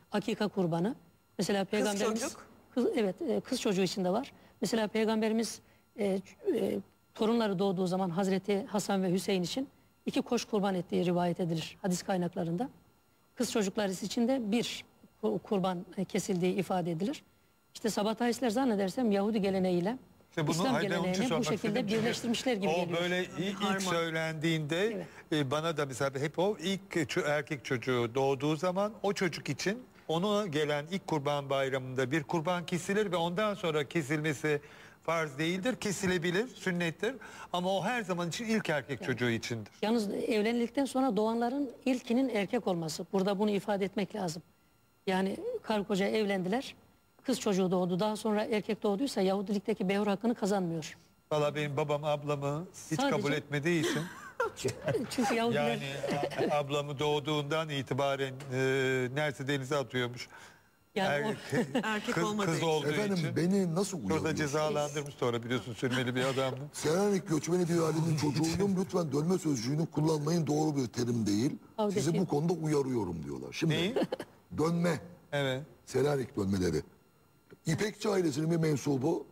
akika kurbanı. Mesela Peygamberimiz... çocuk? Evet, kız çocuğu için de var. Mesela Peygamberimiz torunları doğduğu zaman Hazreti Hasan ve Hüseyin için 2 koç kurban ettiği rivayet edilir hadis kaynaklarında. Kız çocukları için de 1 kurban kesildiği ifade edilir. İşte Sabataistler zannedersem Yahudi geleneğiyle İslam geleneğini bu şekilde birleştirmişler gibi geliyor. O böyle ilk söylendiğinde bana da mesela hep o ilk erkek çocuğu doğduğu zaman o çocuk için ona gelen ilk kurban bayramında bir kurban kesilir ve ondan sonra kesilmesi farz değildir, kesilebilir, sünnettir ama o her zaman için ilk erkek çocuğu içindir. Yalnız evlendikten sonra doğanların ilkinin erkek olması. Burada bunu ifade etmek lazım. Yani karı koca evlendiler, kız çocuğu doğdu, daha sonra erkek doğduysa Yahudilikteki behur hakkını kazanmıyor. Valla benim babam ablamı hiç kabul etmediği için çünkü Yahudiler... Yani ablamı doğduğundan itibaren neredeyse denize atıyormuş. Yani erkek kız olduğu efendim, için. Beni nasıl uyarıyorsunuz? Burada cezalandırmış sonra biliyorsun sürmeli bir adamdı. Selanik göçmeni bir ailenin çocuğuyum. Lütfen dönme sözcüğünü kullanmayın, doğru bir terim değil. Sizi bu konuda uyarıyorum diyorlar. Şimdi Neyi? Dönme. Evet. Selanik dönmeleri. İpekçi ailesinin bir mensubu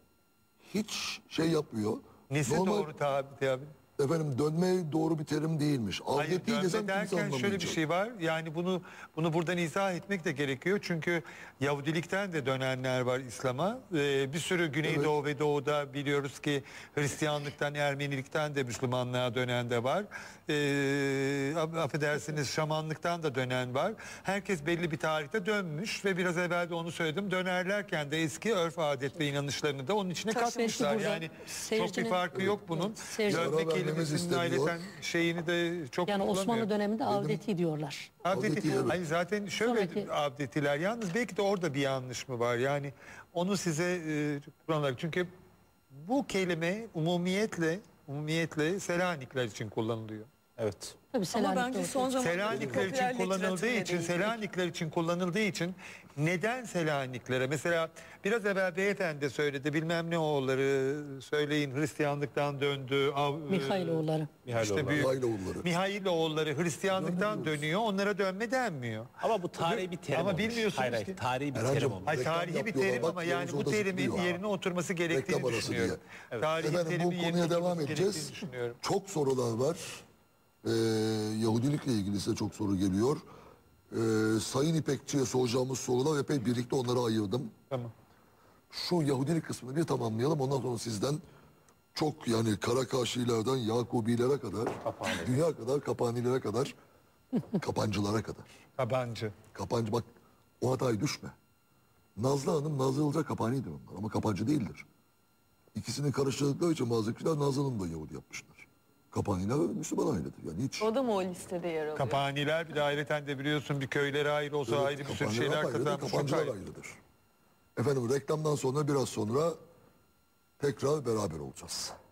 hiç şey yapmıyor. Nesi doğru tabi? Efendim dönme doğru bir terim değilmiş. Hayır, dönme derken şöyle bir şey var. Yani bunu buradan izah etmek de gerekiyor. Çünkü Yahudilikten de dönenler var İslam'a. Bir sürü Güneydoğu ve Doğu'da biliyoruz ki Hristiyanlıktan, Ermenilikten de Müslümanlığa dönen de var. Affedersiniz Şamanlıktan da dönen var. Herkes belli bir tarihte dönmüş ve biraz evvel de onu söyledim. Dönerlerken de eski örf adet ve inanışlarını da onun içine katmışlar. Yani çok bir farkı yok bunun. Dönme kelimesinin aileten şeyini de çok yani Osmanlı döneminde avdeti diyorlar. Avdeti. Hayır, zaten şöyle avdetiler. Yalnız belki de orada bir yanlış mı var? Yani onu size çünkü bu kelime umumiyetle Selanikler için kullanılıyor. Evet. Tabii ama bence son zamanlarda Selanikler için kullanıldığı için neden Selaniklere? Mesela biraz evvel beyefendi söyledi, bilmem ne oğulları söyleyin Hristiyanlıktan döndü. Mihailoğulları. Mihailoğulları Hristiyanlıktan dönüyor. Onlara dönme denmiyor. Ama bu tarihi bir terim ama olmuş. Bilmiyorsunuz hayır, ki. Tarihi bir terim olmuş. Hayır, tarihi bir terim ama yani bu terimin yerine oturması gerektiğini düşünüyorum. Evet. Efendim bu konuya devam edeceğiz. Çok sorular var. Yahudilikle ilgili size çok soru geliyor. Sayın İpekçi'ye soracağımız sorular epey birlikte onlara ayırdım. Tamam. Şu Yahudilik kısmını bir tamamlayalım. Ondan sonra sizden çok yani Karakaşilerden Yakubilere kadar, dünya kadar, Kapanilere kadar, Kapancılara kadar. Kapancı bak o hataya düşme. Nazlı Hanım, Nazlı Ilıca Kapani'dir onlar ama Kapancı değildir. İkisini karıştırdıkları için bazı kişiler Nazlı Hanım da Yahudi yapmışlar. Kapaniler Müslüman ailedir. Yani hiç. O da mı o listede yer alıyor? Kapaniler bir de ayrıca de biliyorsun bir köylere ayrı olsa ayrı bir sürü şeyler kazanmış. Kapancılar ayrıdır. Efendim reklamdan sonra biraz sonra tekrar beraber olacağız.